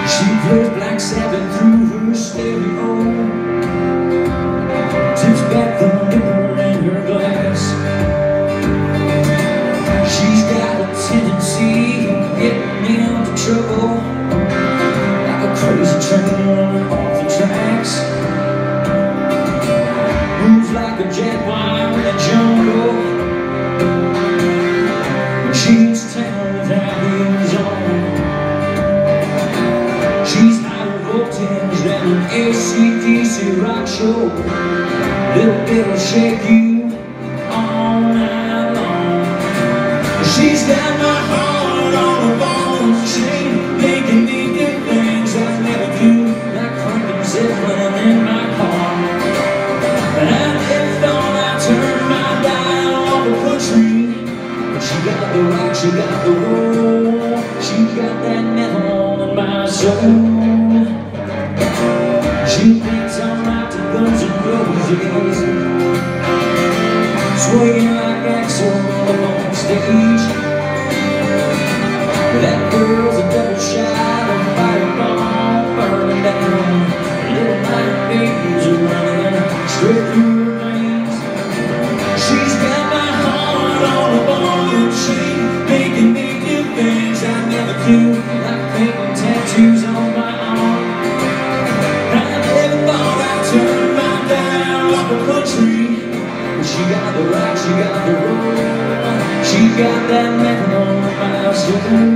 She plays Black Sabbath through her stereo, tips back the liquor in her glass. She's got a tendency of getting into trouble, like a crazy train running off the tracks. Moves like a jaguar in the jungle, when she's town without wheels on. She's higher voltage than an AC/DC rock show. Little bit'll shake you all night long. She's got my heart on a ball and chain, making me do things I never do, like cranking Zeppelin in my car. And I never thought I'd turn my dial off the country, but she got the rock, she got the roll, she got that metal in my soul. She thinks I'm out to Guns N' Roses, swinging like Axl on stage. That girl's a double shot of fireball burning down. Little night babies are running straight through her veins. She's got my heart on a ball and chain, making me do things I never do, like painting tattoos on my arm. I never thought I'd turn my dial off the country, but she got the rock, she got the roll, she got that metal on my soul.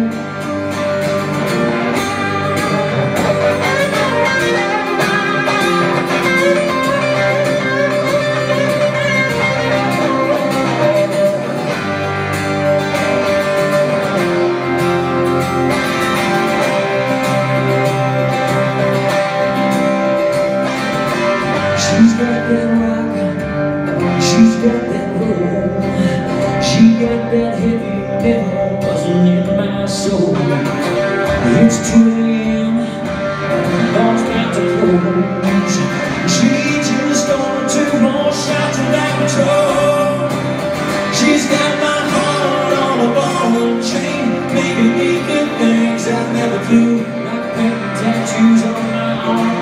She's got that rock, she's got that roll, she got that heavy metal buzzing in my soul. It's 2 a.m., ball's about to close. She just ordered 2 more shots of that patrol. She's got my heart on a ball and chain, making me do things I never do, like painting tattoos on my arm.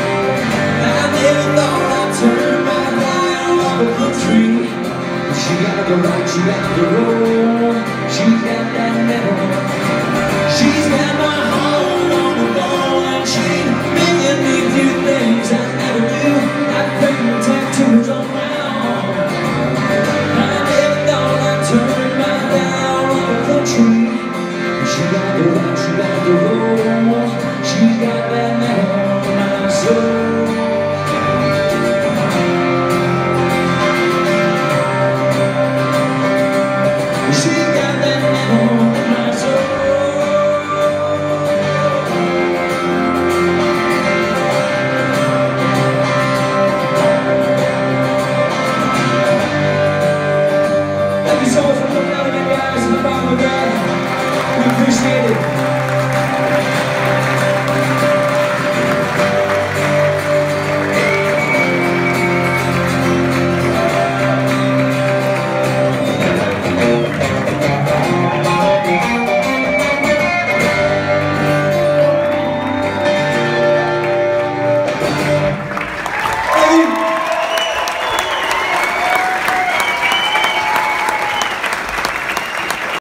Turn my dial off the country, she got the rock, she got the roll, she got that metal. She's got my heart on a ball and chain, making me do things I never do, like painting tattoos on my arm. I never thought I'd turn my dial off the country. She got the rock, she got the roll, she got that metal on my soul. Thank you so much for coming out again, guys, in the bottom of that. We appreciate it.